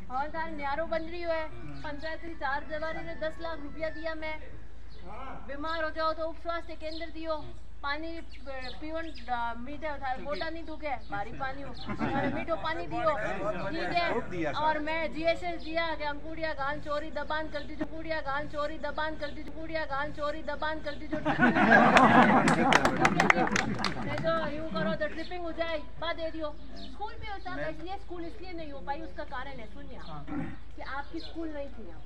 और तार न्यारो बन रही है पंचायत 4 जनवरी ने 10 लाख रुपया दिया। मैं बीमार हो जाओ तो उप स्वास्थ्य केंद्र दियो, पानी पीवन मीठा बोटा नहीं दुखे भारी पानी हो मीठो पानी दियो, ठीक है। और मैं GSS दिया कि अंकुड़िया गाल चोरी दबान कर दीजिए, कुड़िया गाल चोरी दबान कर दीजिए, कुड़िया गाल चोरी दबान कर दीजिए। नहीं तो यूँ करो तो ट्रिपिंग हो जाए, बात दे दियो। स्कूल भी होता है, इसलिए स्कूल इसलिए नहीं हो पाई, उसका कारण है सुनिए कि आपकी स्कूल नहीं थी।